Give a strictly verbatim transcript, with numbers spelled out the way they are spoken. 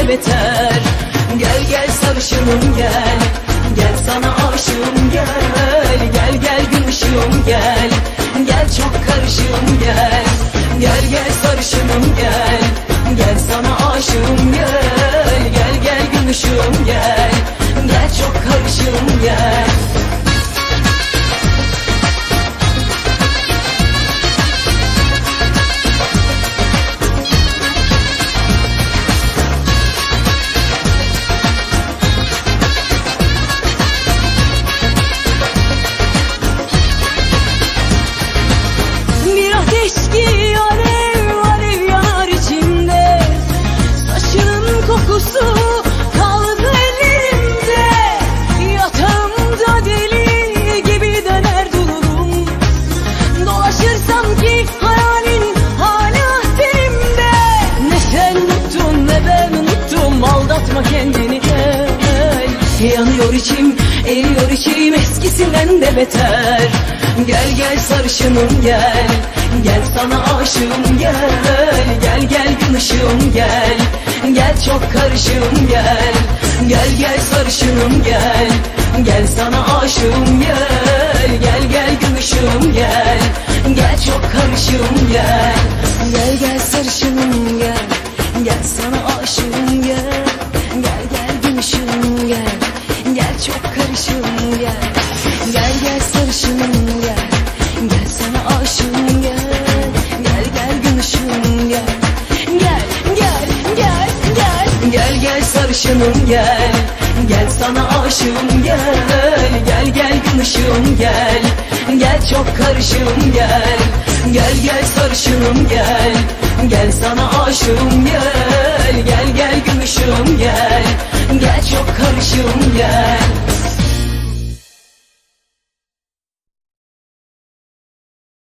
de beter. Gel gel sarışınım gel, gel sana aşığım gel. Gel gel gün ışığım gel, gel çok karışığım gel. Gel gel sarışınım gel, gel sana aşığım gel. Gel gel gün ışığım gel, gel çok karışığım gel. Eski alev alev yanar içimde, saçının kokusu kaldı ellerimde. Yatağımda deli gibi döner dururum, dolaşırsam ki hayalin hala terimde. Ne sen unuttun ne ben unuttum, aldatma kendini gel. Yanıyor içim, eriyor içim, eskisinden de beter. Gel gel sarışınım gel, gel sana aşığım gel. Gel gel gün ışığım gel, gel çok karışığım gel. Gel gel sarışınım gel, gel sana aşığım gel. Gel gel gün ışığım gel, gel çok karışığım gel. Gel gel sarışınım gel, gel sana aşığım gel. Gel gel gün ışığım gel, gel çok karışığım gel. Gel gel sarışınım gel, gel sana aşığım gel. Gel gel gün ışığım gel, gel gel gel gel. Gel gel sarışınım gel, gel sana aşığım gel. Gel gel gün ışığım gel, gel çok karışığım gel. Gel gel sarışınım gel, gel sana aşığım gel. Gel gel gün ışığım gel, gel çok karışığım gel.